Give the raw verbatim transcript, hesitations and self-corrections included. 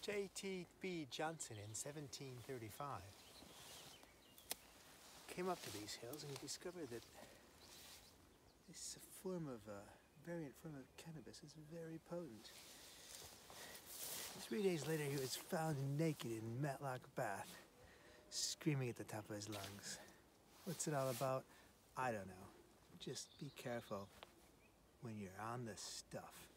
J T B Johnson in seventeen thirty-five came up to these hills and he discovered that this form of, uh, variant form of cannabis is very potent. Three days later he was found naked in Matlock Bath, screaming at the top of his lungs. What's it all about? I don't know. Just be careful when you're on the stuff.